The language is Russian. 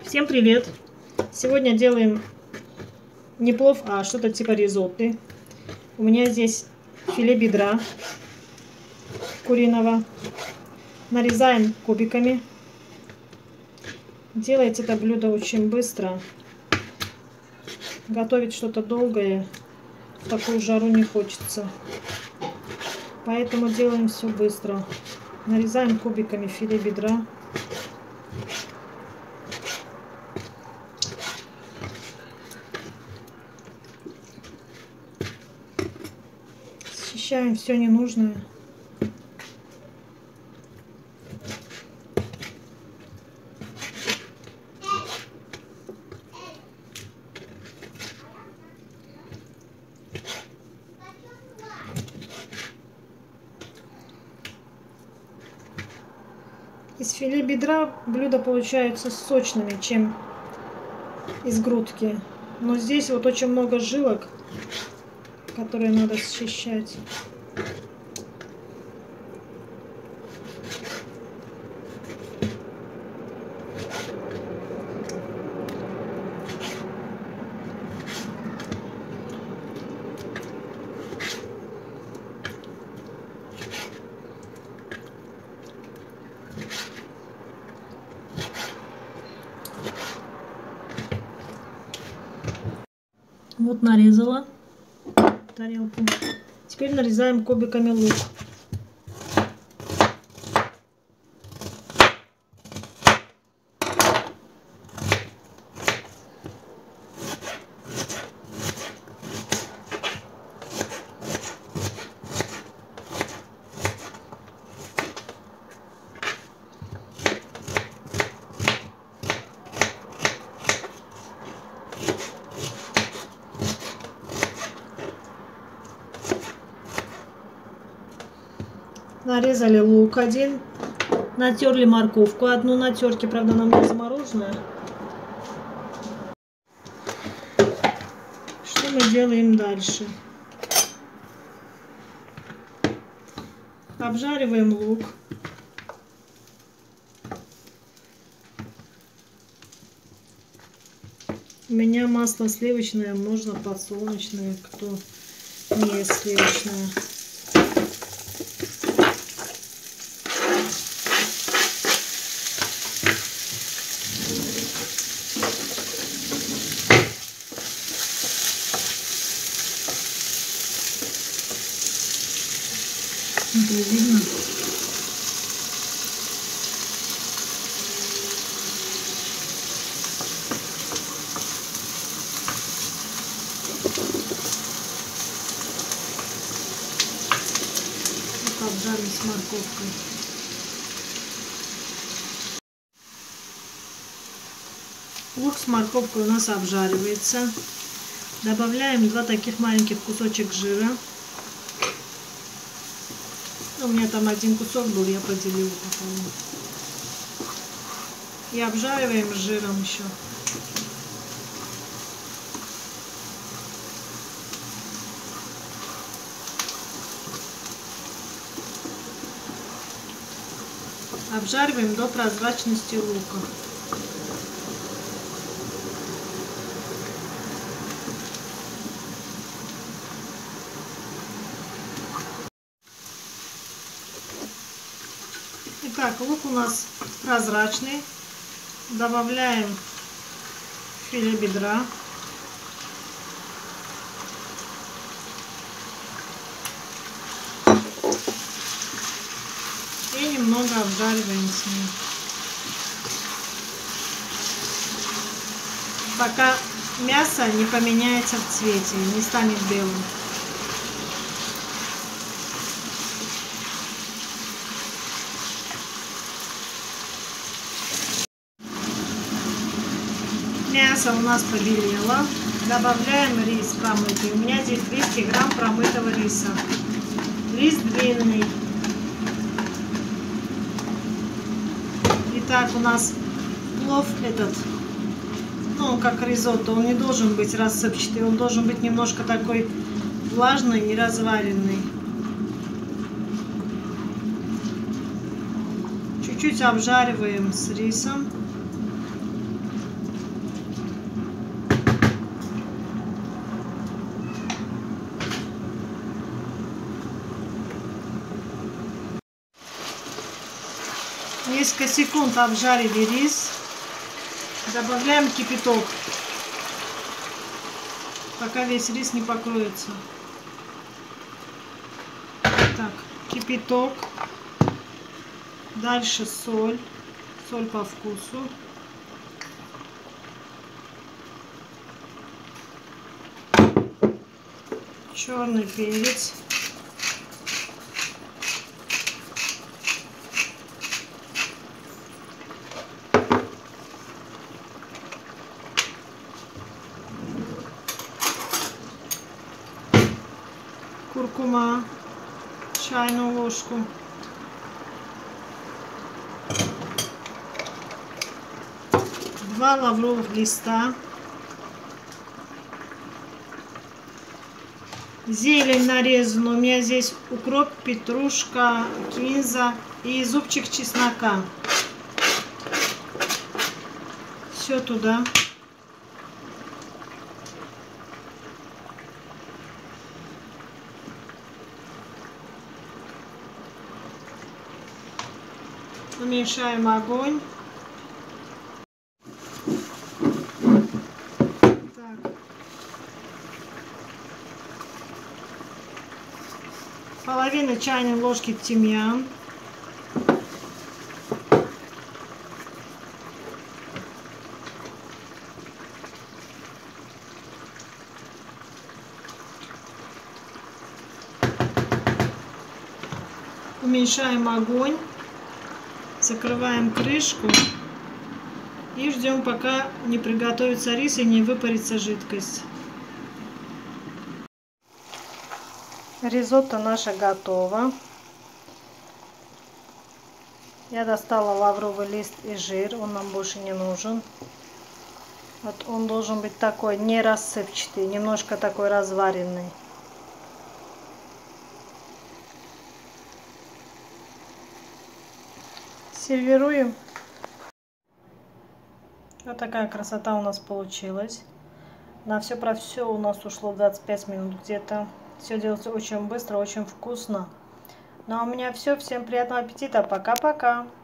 Всем привет! Сегодня делаем не плов, а что-то типа ризотто. У меня здесь филе бедра куриного. Нарезаем кубиками. Делается это блюдо очень быстро. Готовить что-то долгое в такую жару не хочется. Поэтому делаем все быстро. Нарезаем кубиками филе бедра. Счищаем все ненужное. Из филе бедра блюда получаются сочными, чем из грудки. Но здесь вот очень много жилок, которые надо счищать. Вот нарезала тарелку. Теперь нарезаем кубиками лук. Нарезали лук один, натерли морковку одну на терке, правда она у меня замороженная. Что мы делаем дальше? Обжариваем лук. У меня масло сливочное, можно подсолнечное, кто не ест сливочное. Это видно? Обжарим с морковкой. Лук с морковкой у нас обжаривается. Добавляем 2 таких маленьких кусочек жира. У меня там один кусок был, я поделила пополам. И обжариваем жиром еще. Обжариваем до прозрачности лука. Итак, лук у нас прозрачный. Добавляем филе бедра. И немного обжариваем с ним. Пока мясо не поменяется в цвете, не станет белым. Мясо у нас побелело. Добавляем рис промытый. У меня здесь 200 грамм промытого риса. Рис длинный. Итак, у нас плов этот, ну, как ризотто, он не должен быть рассыпчатый, он должен быть немножко такой влажный и разваренный. Чуть-чуть обжариваем с рисом. Несколько секунд обжарили рис. Добавляем кипяток, пока весь рис не покроется. Так, кипяток. Дальше соль. Соль по вкусу. Черный перец. Куркума. Чайную ложку. Два лавровых листа. Зелень нарезана. У меня здесь укроп, петрушка, кинза и зубчик чеснока. Все туда. Уменьшаем огонь. Так. Половина чайной ложки тимьян. Уменьшаем огонь. Закрываем крышку и ждем, пока не приготовится рис и не выпарится жидкость. Ризотто наше готово. Я достала лавровый лист и жир, он нам больше не нужен. Вот он должен быть такой не рассыпчатый, немножко такой разваренный. Сервируем. Вот такая красота у нас получилась. На все про все у нас ушло 25 минут где-то. Все делается очень быстро, очень вкусно. Ну а у меня все. Всем приятного аппетита. Пока-пока.